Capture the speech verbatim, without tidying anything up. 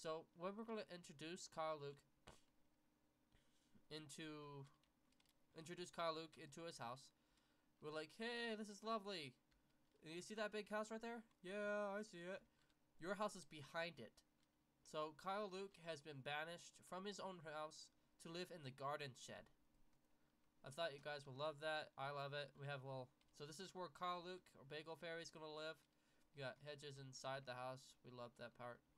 So when we're gonna introduce Kyle Luke into introduce Kyle Luke into his house, we're like, hey, this is lovely. And you see that big house right there? Yeah, I see it. Your house is behind it. So Kyle Luke has been banished from his own house to live in the garden shed. I thought you guys will love that. I love it. We have a little. So this is where Kyle Luke or Bagel Fairy is gonna live. We got hedges inside the house. We love that part.